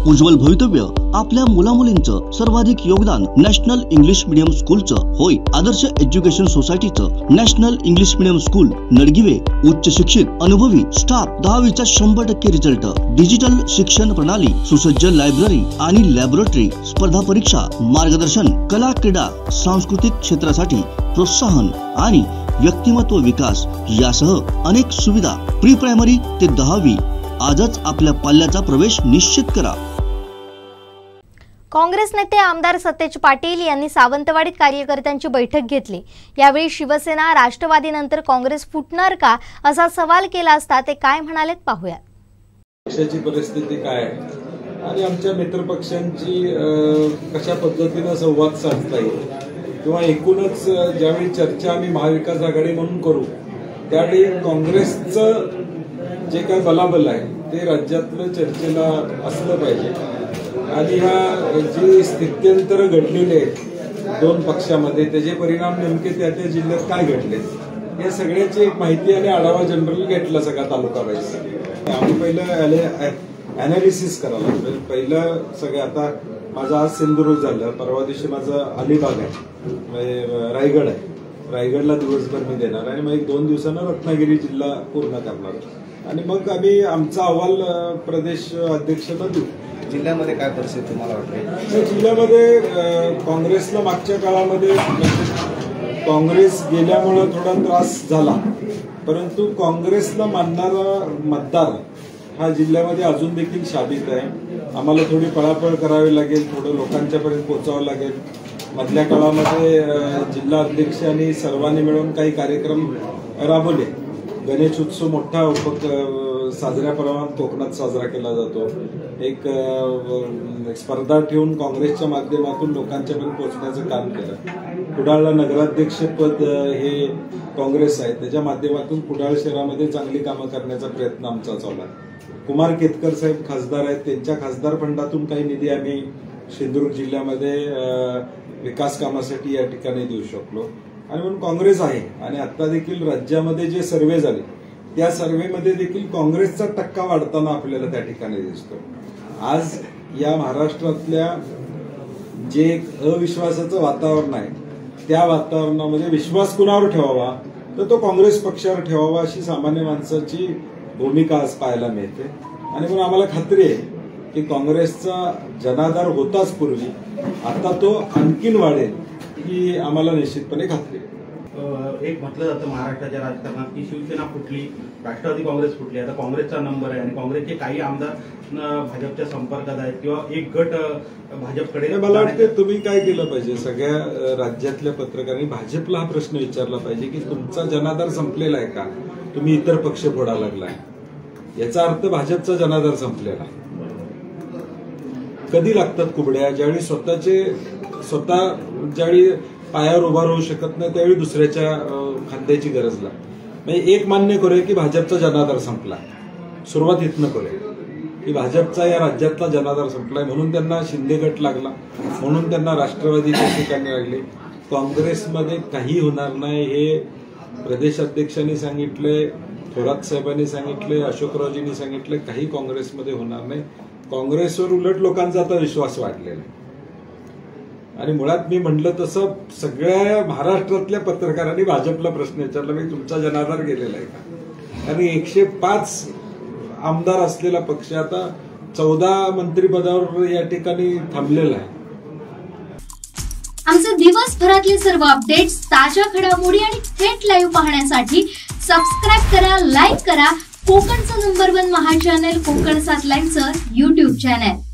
उज्ज्वल भवितव्य आपल्या मुलामुलींचं सर्वाधिक योगदान नॅशनल इंग्लिश मीडियम स्कूलचं होय। आदर्श एज्युकेशन सोसायटीचं national English medium school Nadgive उच्च शिक्षित अनुभवी स्टाफ 10वीचा 100% रिझल्ट, डिजिटल शिक्षण प्रणाली, सुसज्ज लायब्ररी आणि लॅबोरेटरी, स्पर्धा परीक्षा मार्गदर्शन, कला क्रीडा सांस्कृतिक क्षेत्रासाठी प्रोत्साहन आणि व्यक्तिमत्व विकास यासह अनेक सुविधा। प्री प्रायमरी ते 10वी आजच आपल्या पाल्याचा प्रवेश निश्चित करा। काँग्रेस नेते आमदार सतेज पाटील यांनी सावंतवाडीत कार्यकर्त्यांची बैठक घेतली। यावेळी शिवसेना राष्ट्रवादीनंतर काँग्रेस फुटणार का असा सवाल केला असता ते काय म्हणालेत पाहूया। पक्षाची परिस्थिती काय आणि आमच्या मित्रपक्षांची कशा पद्धतीने संवाद साधता येईल किंवा एकूणच ज्यावेळी चर्चा आम्ही महाविकास आघाडी म्हणून करू त्यावेळी काँग्रेसचं जे काय बलाबल आहे ते राज्यातलं चर्चेला असलं पाहिजे। आणि ह्या जी स्थित्यंतर घडलेली आहेत दोन पक्षामध्ये त्याचे परिणाम नेमके त्या त्या जिल्ह्यात काय घडले या सगळ्याची एक माहिती आणि आढावा जनरल घेतला सगळा तालुका वाईज। आम्ही पहिलं अनालिसिस करायला लागलो। पहिलं सगळं आता माझं आज सिंधुदुर्ग झालं, परवा दिवशी माझं अलिबाग आहे, रायगड आहे, रायगडला दिवसभर मी देणार आणि मग 1-2 दिवसानं रत्नागिरी जिल्हा पूर्ण करणार आणि मग आम्ही आमचा अहवाल प्रदेश अध्यक्षांना देऊ। जिल्ह्यामध्ये काय परिस्थिती तुम्हाला वाटते? जिल्ह्यामध्ये काँग्रेसला मागच्या काळामध्ये काँग्रेस गेल्यामुळे थोडा त्रास झाला, परंतु काँग्रेसला मानणारा मतदार हा जिल्ह्यामध्ये अजून देखील शाबित आहे। आम्हाला थोडी पळापळ करावी लागेल, थोडं लोकांच्यापर्यंत पोहोचावं लागेल। मधल्या काळामध्ये जिल्हा अध्यक्षांनी सर्वांनी मिळून काही कार्यक्रम राबवले। गणेश उत्सव मोठा साजऱ्या प्रमाणात कोकणात साजरा केला जातो। एक स्पर्धा ठेवून काँग्रेसच्या माध्यमातून लोकांच्यापर्यंत पोहोचण्याचं काम केलं। कुडाळला नगराध्यक्षपद हे काँग्रेस आहे, त्याच्या माध्यमातून कुडाळ शहरामध्ये चांगली कामं करण्याचा प्रयत्न आमचा चालू आहे। कुमार केतकर साहेब खासदार आहेत, त्यांच्या खासदार फंडातून काही निधी आम्ही सिंधुदुर्ग जिल्ह्यामध्ये विकास कामासाठी या ठिकाणी देऊ शकलो आणि म्हणून काँग्रेस आहे। आणि आता देखील राज्यामध्ये जे सर्वे झाले त्या सर्वेमध्ये देखील काँग्रेसचा टक्का वाढताना आपल्याला त्या ठिकाणी दिसतो। आज या महाराष्ट्रातल्या जे अविश्वासाचं वातावरण आहे त्या वातावरणामध्ये विश्वास कुणावर ठेवावा तर तो काँग्रेस पक्षावर ठेवावा अशी सामान्य माणसाची भूमिका आज पाहायला मिळते। आणि म्हणून आम्हाला खात्री आहे की काँग्रेसचा जनाधार होताच पूर्वी, आता तो आणखीन वाढेल ही आम्हाला निश्चितपणे खात्री आहे। एक म्हटलं जातं महाराष्ट्राच्या राजकारणात की शिवसेना फुटली, राष्ट्रवादी काँग्रेस फुटली, आता काँग्रेसचा नंबर आहे आणि काँग्रेसचे काही आमदार भाजपच्या संपर्कात आहेत किंवा एक गट भाजपकडे। मला वाटतं तुम्ही काय केलं पाहिजे, सगळ्या राज्यातल्या पत्रकारांनी भाजपला हा प्रश्न विचारला पाहिजे की तुमचा जनाधार संपलेला आहे का, तुम्ही इतर पक्ष फोडायला लागलाय, याचा अर्थ भाजपचा जनाधार संपलेला। कधी लागतात कुबड्या? ज्यावेळी स्वतः ज्यावेळी पायावर उभा राहू शकत नाही त्यावेळी दुसऱ्याच्या खांद्याची गरज लागते। म्हणजे एक मान्य करूया की भाजपचा जनाधार संपला, सुरुवात इथनं करूया की भाजपचा या राज्यातला जनाधार संपलाय, म्हणून त्यांना शिंदे गट लागला, म्हणून त्यांना राष्ट्रवादी त्या ठिकाणी लागले। काँग्रेसमध्ये काही होणार नाही हे प्रदेश अध्यक्षांनी सांगितले, थोरात साहेबांनी सांगितले, अशोकरावजींनी सांगितले, काही काँग्रेसमध्ये होणार नाही। काँग्रेसवर उलट लोकांचा आता विश्वास वाढलेला आहे आणि मुळात मी म्हटलं तसं सगळ्या महाराष्ट्रातल्या पत्रकारांनी भाजपला प्रश्न विचारला की तुमचा जनाधार गेलेला आहे का? आणि 105 आमदार असलेला पक्ष आता 14 मंत्रिपदावर या ठिकाणी थांबलेला आहे। आमचे दिवसभरातले सर्व अपडेट्स, ताज्या घडामोडी आणि थेट लाईव्ह पाहण्यासाठी सबस्क्राईब करा, लाईक करा कोकणचं नंबर 1 महा चॅनल कोकण 7 लाईनचं YouTube चॅनल।